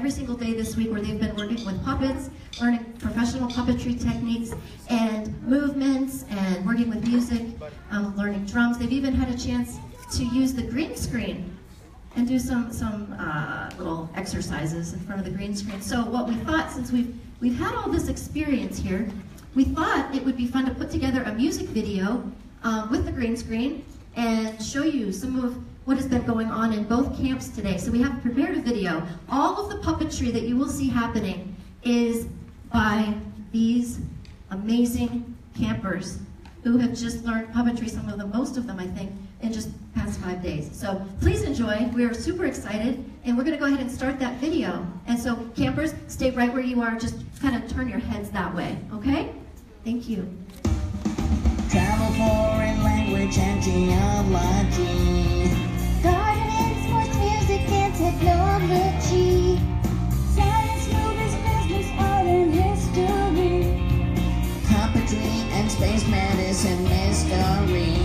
every single day this week where they've been working with puppets, learning professional puppetry techniques and movements, and working with music, learning drums. They've even had a chance to use the green screen and do some little exercises in front of the green screen. So what we thought, since we've had all this experience here, we thought it would be fun to put together a music video with the green screen and show you some of what has been going on in both camps today. So we have prepared a video. All of the puppetry that you will see happening is by these amazing campers who have just learned puppetry, most of them, I think, in just past 5 days. So please enjoy. We are super excited, and we're gonna go ahead and start that video. And so campers, stay right where you are, just kind of turn your heads that way, okay? Thank you. Travel, foreign language, and geology. Gardening, sports, music, and technology. Science, movies, business, art, and history. Puppetry and space medicine mystery.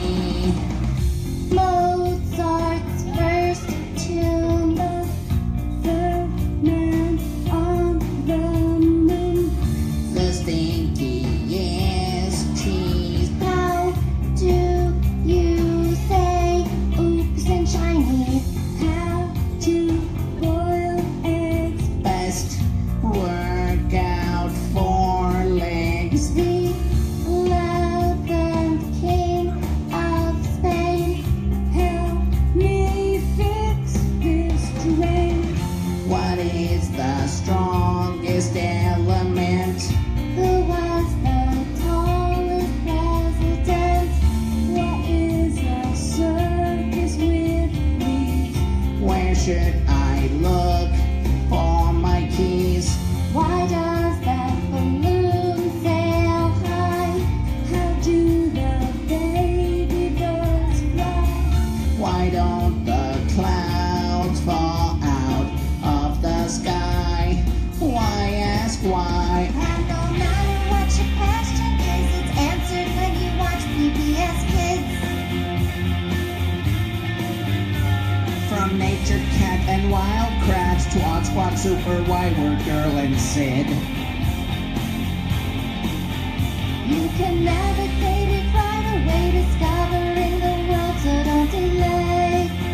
Mozart's first tune, the third man on the moon. The stinkiest cheese. How do you say oops and shiny? How to boil eggs? Best workout for legs. The 11th king of Spain. Help me fix this train. What is the strongest element? Who was the tallest president? What is a circus with wheels? Where should I look for my keys? Why does that balloon sail high? How do the baby birds fly? Why don't the clouds fall out of the sky? Why ask why? And no matter what your question is, it's answered when you watch PBS Kids. From Nature Cat and Wild Kratts to Odd Squad Super Wyward Girl and Sid. You can navigate it right away, discovering the world, so don't delay.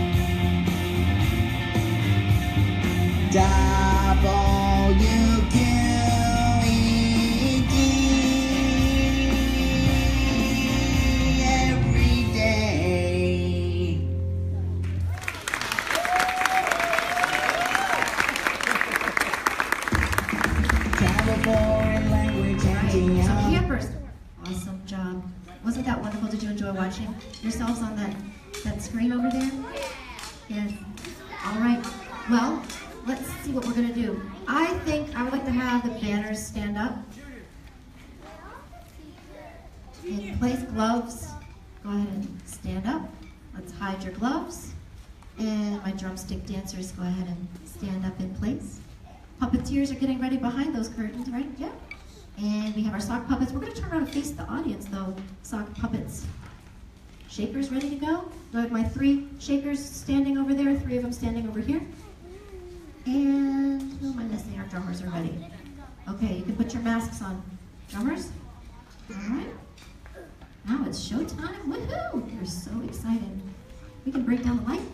WQED every day. Travel, foreign language, and So geology. campers, awesome job. Wasn't that wonderful? Did you enjoy watching yourselves on that screen over there? Yes. All right. Well, let's see what we're gonna do. I think I would like to have the banners stand up. In place, gloves. Go ahead and stand up. Let's hide your gloves. And my drumstick dancers, go ahead and stand up in place. Puppeteers are getting ready behind those curtains, right? Yeah. And we have our sock puppets. We're gonna turn around and face the audience though, sock puppets. Shakers ready to go? I have my 3 shakers standing over there, 3 of them standing over here. And who am I missing? Our drummers are ready. Okay, you can put your masks on. Drummers? All right. Now it's showtime. Woohoo! We're so excited. We can break down the light.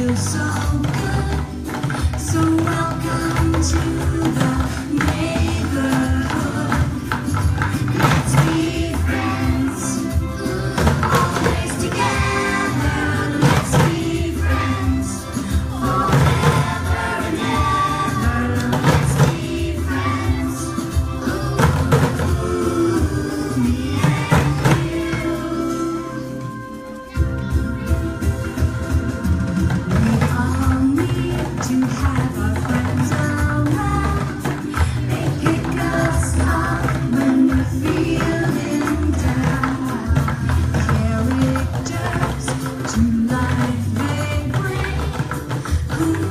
feels so good. So welcome to the neighborhood. Let's be friends, always together. Let's be friends, forever and ever. Let's be friends, me and you. We all need to have our friends around. They pick us up when we're feeling down. Characters to life they bring, who